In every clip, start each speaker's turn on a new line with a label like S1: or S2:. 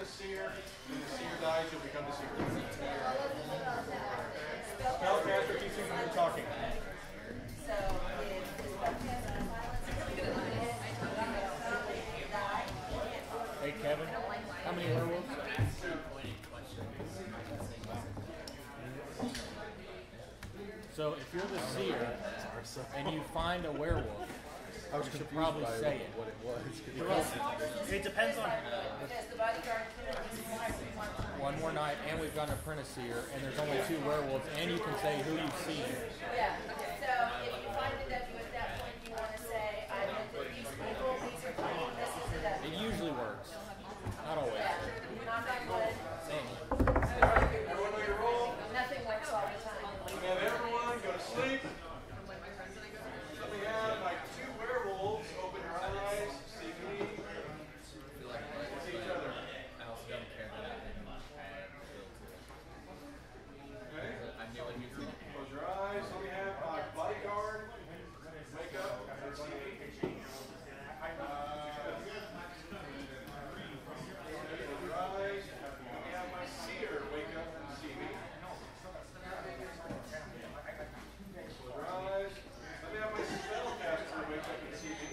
S1: a seer. When the seer dies, you'll become the seer. Spellcaster keeps you from talking. Hey Kevin, how many werewolves? So if you're the seer and you find a werewolf, you should probably say it.
S2: What it was.
S3: It depends on.
S1: One more night, and we've got an apprentice seer, and there's only 2 werewolves, and you can say who you've seen.
S4: Yeah. So if you find a W at that point, you want to say, I met these people, these are clean, this is a W.
S1: It usually works. Not always.
S4: Yeah. Knock on wood.
S1: Everyone know your role?
S4: Nothing works all the time.
S1: Let me have everyone go to sleep. Let me have my 2 werewolves open your eyes, see me, see each other.
S2: I also don't care that I didn't
S1: Okay?
S2: I knew what he was going to
S1: Close your eyes. Let me have my bodyguard wake up and see me. Close your eyes. Let me have my seer wake up and see me. Close your eyes. Let me have my spellcaster wake up and see me.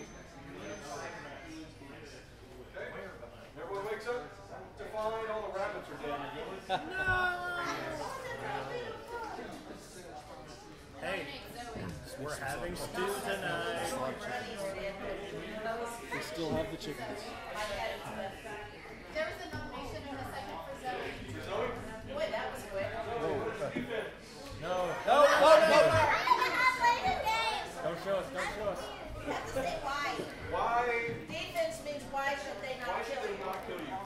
S1: Okay? Everyone wakes up to find all the rabbits are dead in your village.
S3: Hey, we're having stew tonight.
S2: We still have the chickens.
S5: There was a nomination in a second for Zoe.
S1: Zoe?
S4: Boy, that was quick.
S1: No.
S5: I have played a game.
S1: Don't show us. Don't show us.
S5: You have to say why.
S1: Why?
S4: Defense means why should they
S1: Why
S4: not
S1: should
S4: kill
S1: they
S4: you?
S1: not kill you?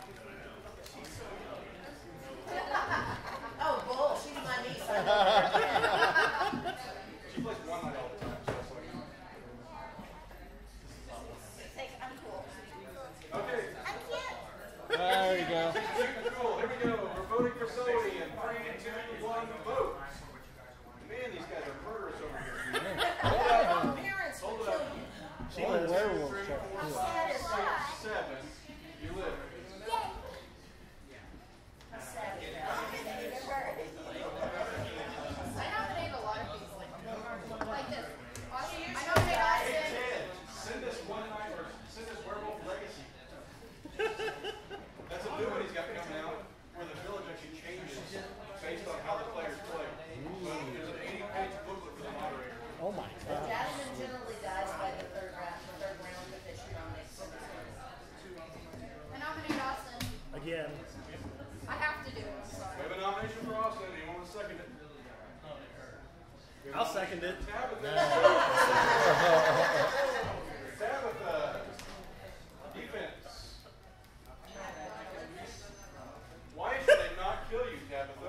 S4: Oh, bull. She's my niece.
S1: She plays one night all the time, so it's like.
S5: I'm cool.
S1: Okay.
S5: I'm cute.
S2: There you go.
S1: Cool. Here we go. We're voting for Zoe in 3, 2, 1, vote. Man, these guys are murderous over here.
S4: Your parents will kill you.
S2: She's a werewolf.
S4: How sad is that?
S1: 7. You live.
S4: How sad is that?
S5: I nominate a lot of people. Like this. I
S4: Hey,
S5: nominate Austin.
S1: Ted, send us one night or send us Werewolf Legacy. That's a new one he's got coming out where the village actually changes based on how the players play. There's an 80-page booklet for the moderator.
S2: Oh my god.
S4: Gentleman generally dies by the third round if they shoot on next to
S5: I nominate Austin.
S3: Again.
S5: I have to do it. I'm
S1: We
S5: sorry.
S1: have a nomination for Austin. Anyone want to second it?
S3: I'll second it.
S1: Tabitha. Tabitha. Defense. Why should they not kill you, Tabitha?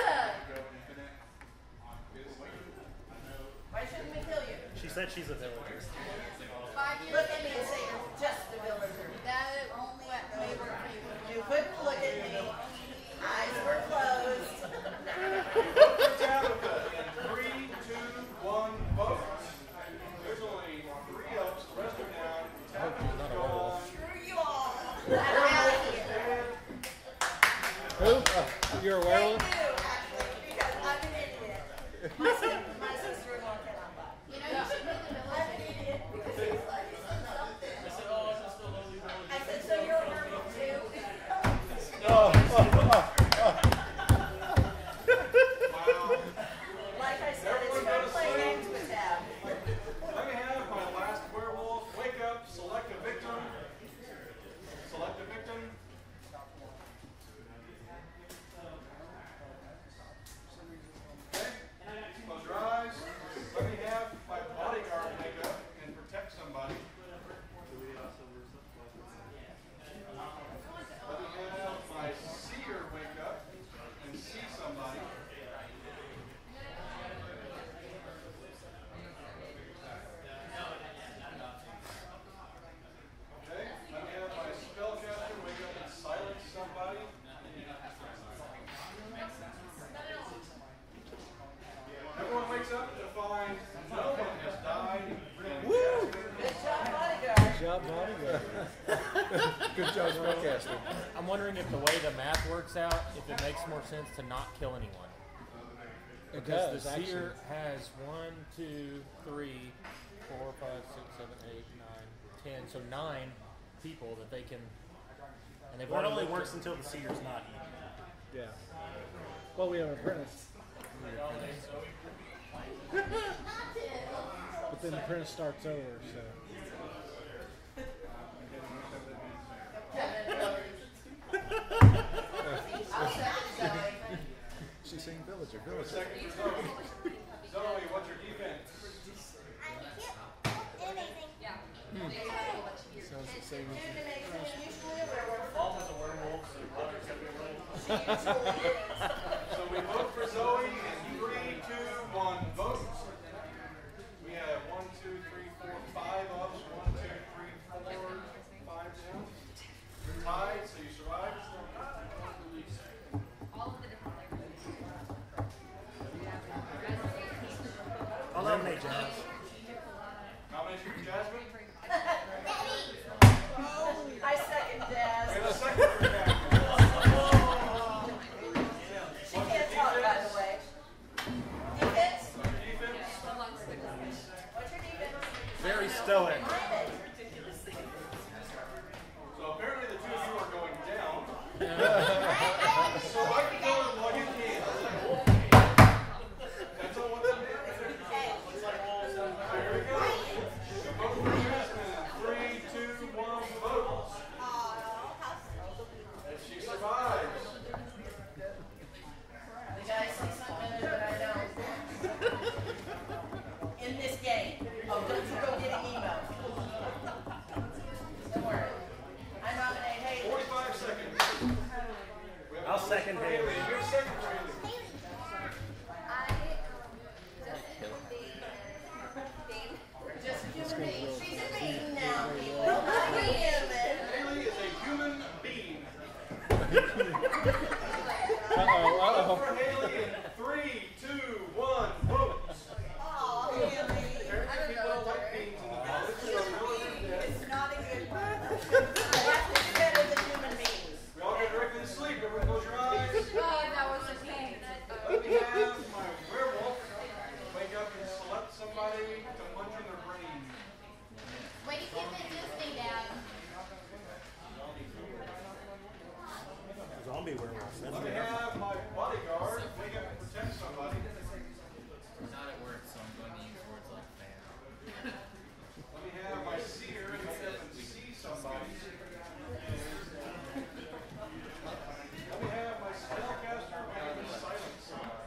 S4: Why shouldn't we kill you?
S3: She said she's a villager.
S5: 5 years.
S4: Look at me and say you're just a villager.
S5: That only may work for you.
S4: You couldn't look at me. Eyes were closed.
S1: Tabitha, in 3, 2, 1, vote. There's only 3 of us. The rest are down. Tabitha's gone.
S4: Screw you all. I'm out of here.
S2: Who? You're a werewolf?
S4: Thank you, actually, because I'm an idiot. My sister-in-law cannot lie.
S5: You know, you should be the
S4: I'm an
S5: villager.
S4: idiot because he's like, he said something. I said, so you're a werewolf too?
S2: Oh, job, bodyguard.
S6: Good job forecasting.
S3: I'm wondering if the way the math works out, if it makes more sense to not kill anyone.
S2: It
S3: Because
S2: does,
S3: the
S2: actually.
S3: seer has 1, 2, 3, 4, 5, 6, 7, 8, 9, 10. So 9 people that they can. And they've
S7: Well, it
S3: already
S7: only
S3: looked
S7: works until the seer's not eaten.
S2: Yeah. Well, we have an apprentice. But then the apprentice starts over, so.
S6: She's saying villager.
S1: Second for Zoe. Zoe, what's your defense?
S6: Sounds the same.
S1: Mom is a werewolf, so Roger's gonna be a werewolf. So we vote for Zoe in 3, 2, 1 vote. We have 1, 2, 3, 4, 5 ups. 1, 2, 3, 4, 5 down. You're tied, so you survive.
S7: I'll nominate Jazz.
S1: Nomination for Jasmine.
S4: I second Jazz.
S1: We have a second for Jasmine.
S4: She can't talk, by the way. Defense?
S1: Defense.
S4: What's your defense?
S7: Very stoic.
S1: So apparently the two of you are going down. So I can go in while you can. That's all what them looks like wolves. There we go. So vote for Jasmine. 3, 2, 1 vote. And she survives.
S4: The guy sees something in it that I don't. In this game. Oh, don't you go getting emo. Don't worry. I nominate Haley.
S1: 45 seconds. We have
S7: I'll second Haley.
S1: You're second, Haley.
S4: Just a human being. She's a being now, people. Not a human.
S1: Haley is a human being.
S2: Uh-oh.
S1: Vote for Haley in 3, 2, 1 vote.
S4: Aw, Haley.
S1: Apparently people don't like beings in the village, so really dead.
S4: It's not a good one. I have to be better than human beings.
S1: We all go directly to sleep. Everyone close your eyes.
S5: That was a pain.
S1: Let me have my werewolf wake up and select somebody to munch on their brain.
S5: Wait, you can't make Disney, Dad.
S7: Zombie werewolf. That's
S1: Let me
S7: good.
S1: have my bodyguard wake up and protect somebody.
S8: Not at work, so I'm going to use words like fan.
S1: Let me have my seer wake up and see somebody. Let me have my spellcaster wake up and silence somebody.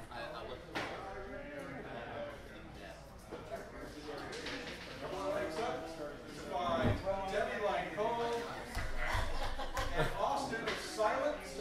S1: Everyone wakes up. It's by Debbie Line Cole and Austin is silenced.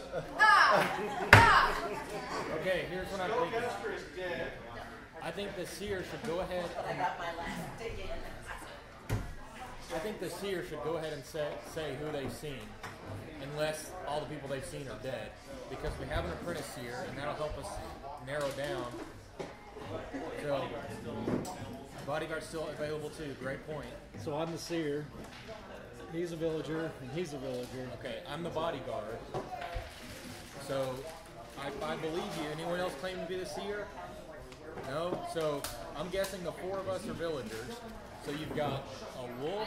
S3: Okay, here's what I'm thinking.
S1: Spellcaster is dead.
S3: I think the seer should go ahead
S4: I
S3: and
S4: got my last dig in.
S3: I think the seer should go ahead and say who they've seen, unless all the people they've seen are dead, because we have an apprentice seer, and that'll help us narrow down. So, bodyguard's still available too. Great point.
S2: So I'm the seer. He's a villager, and he's a villager.
S3: Okay, I'm the bodyguard. So, I believe you. Anyone else claim to be the seer? No? So, I'm guessing the 4 of us are villagers. So you've got a wolf.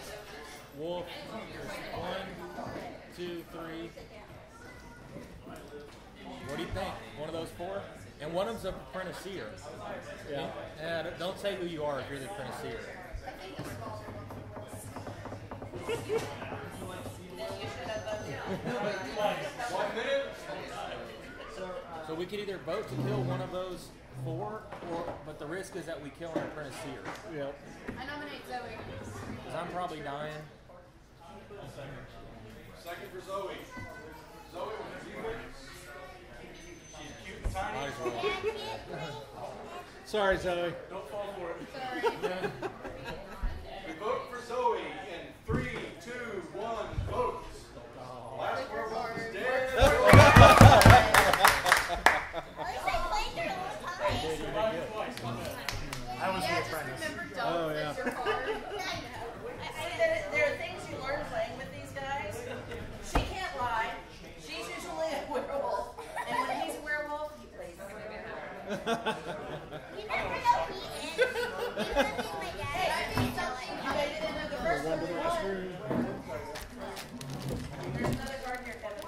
S3: There's 1, 2, 3. What do you think? One of those 4? And one of them's an apprentice seer.
S2: Yeah.
S3: Don't say who you are if you're the apprentice seer.
S4: Then you should have voted.
S1: 1 minute.
S3: So we could either vote to kill one of those 4, but the risk is that we kill an apprentice seer.
S2: Yep.
S5: I nominate Zoe.
S3: Because I'm probably dying.
S1: Second for Zoe. Zoe, what do you think? She's cute and tiny.
S3: Might as well.
S2: Sorry, Zoe.
S1: Don't fall for it.
S5: Sorry.
S1: We vote for Zoe in 3, 2, 1 vote. Last werewolf is dead.
S7: I was the
S5: Yeah, just
S7: apprentice.
S5: remember, don't
S2: Oh, yeah.
S5: let your heart.
S4: See, there are things
S5: You never know he is. Even if he's my dad, I think something
S4: You made it into the first
S2: Run
S4: one.
S2: to the restroom.
S4: There's another card here, Kevin.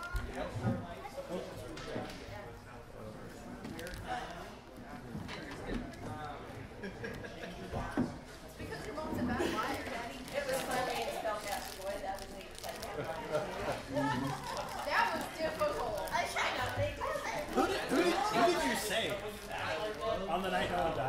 S5: It's because your mom's a bad liar, Daddy.
S4: It was funny in spellcaster, boy. That was neat.
S5: That was difficult.
S4: I tried not to make
S7: Who did you save on the night no one died?